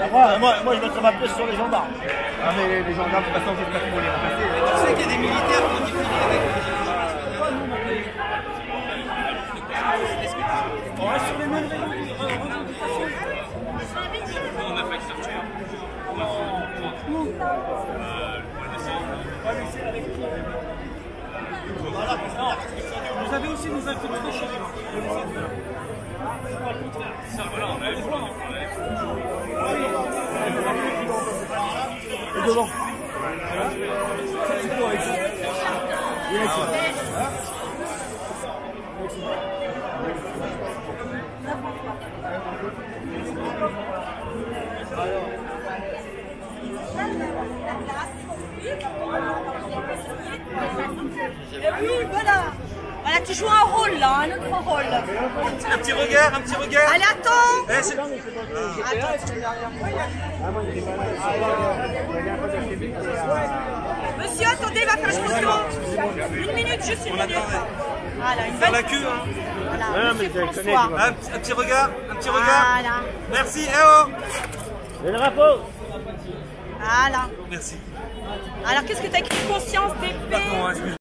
Moi, je mettrais ma pièce sur les gendarmes. Ah, mais les gendarmes, de toute façon, j'espère qu'ils vont les remplacer. Tu sais qu'il y a des militaires qui ont défilé avec On reste sur les mêmes revendications. On a failli sortir. Vous avez aussi des infiltrés chez vous. Ça, voilà, on a eu Et devant. Et oui, voilà. Voilà, tu joues un rôle là, un autre rôle. un petit regard, un petit regard. Allez, attends. Eh, c'est... Monsieur, attendez, il va faire une photo. Une minute, juste une minute. Voilà, une Faire belle... la queue, hein. Voilà, monsieur François. Un petit regard, un petit regard. Voilà. Merci, eh oh. Le drapeau. Voilà. Merci. Alors, qu'est-ce que tu as écrit? Conscience d'épée. Pardon, excuse-moi.